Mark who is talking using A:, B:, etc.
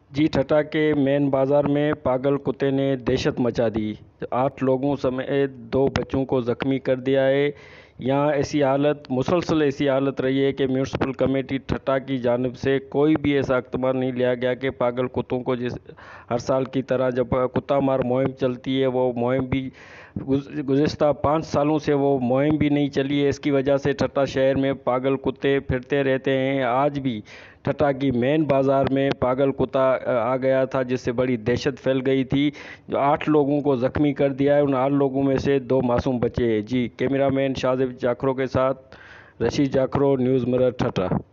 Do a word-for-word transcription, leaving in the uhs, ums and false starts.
A: जी, ठट्टा के मेन बाजार में पागल कुत्ते ने दहशत मचा दी। आठ लोगों समेत दो बच्चों को जख्मी कर दिया है। यहाँ ऐसी हालत मुसलसल ऐसी हालत रही है कि म्यूनसिपल कमेटी ठट्टा की जानिब से कोई भी ऐसा इक़दाम नहीं लिया गया कि पागल कुत्तों को जिस हर साल की तरह जब कुत्ता मार मुहिम चलती है वो मुहिम भी गुज़िस्ता पाँच सालों से वो मुहिम भी नहीं चली है। इसकी वजह से ठट्टा शहर में पागल कुत्ते फिरते रहते हैं। आज भी ठट्टा की मेन बाज़ार में पागल कुत्ता आ गया था जिससे बड़ी दहशत फैल गई थी, जो आठ लोगों को ज़ख्मी कर दिया है। उन आठ लोगों में से दो मासूम बचे हैं। जी, कैमरामैन शाहजेब जाखरो के साथ रशीद जाखरो, न्यूज़ मिरर ठट्टा।